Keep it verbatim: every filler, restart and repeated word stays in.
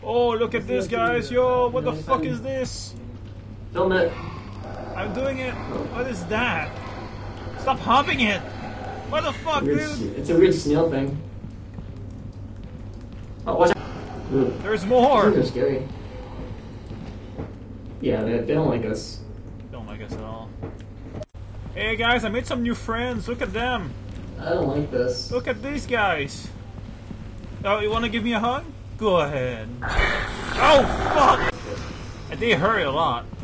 Oh, look at this, guys. Yo, what the fuck is this? Film it. I'm doing it. What is that? Stop humping it. What the fuck, Weird, dude? it's a weird snail thing. Oh, watch out. Ooh. There's more. They're scary. Yeah, they, they don't like us. Don't like us at all. Hey guys, I made some new friends. Look at them. I don't like this. Look at these guys. Oh, you want to give me a hug? Go ahead. Oh, fuck! They hurt a lot.